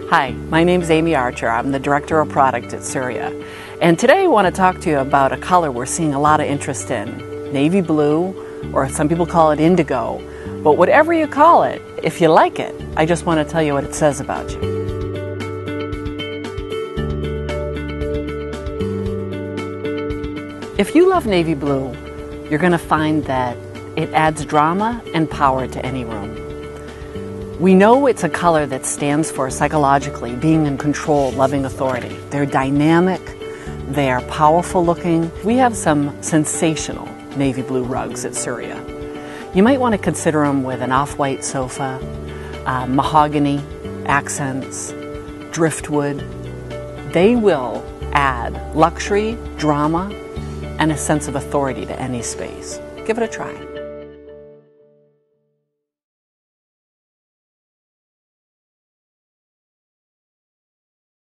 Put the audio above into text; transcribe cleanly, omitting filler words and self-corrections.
Hi, my name is Amy Archer. I'm the Director of Product at Surya. And today I want to talk to you about a color we're seeing a lot of interest in, navy blue, or some people call it indigo. But whatever you call it, if you like it, I just want to tell you what it says about you. If you love navy blue, you're going to find that it adds drama and power to any room. We know it's a color that stands for psychologically being in control, loving authority. They're dynamic, they are powerful looking. We have some sensational navy blue rugs at Surya. You might want to consider them with an off-white sofa, mahogany accents, driftwood. They will add luxury, drama, and a sense of authority to any space. Give it a try.